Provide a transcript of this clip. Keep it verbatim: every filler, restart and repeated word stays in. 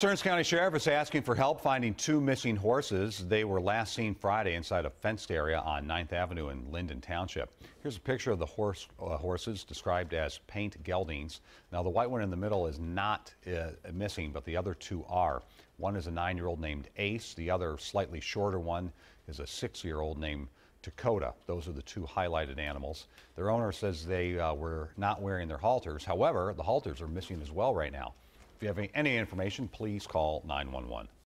Stearns County Sheriff is asking for help finding two missing horses. They were last seen Friday inside a fenced area on ninth Avenue in Lynden Township. Here's a picture of the horse, uh, horses described as paint geldings. Now, the white one in the middle is not uh, missing, but the other two are. One is a nine-year-old named Ace. The other, slightly shorter one, is a six-year-old named Dakota. Those are the two highlighted animals. Their owner says they uh, were not wearing their halters. However, the halters are missing as well right now. If you have any information, please call nine one one.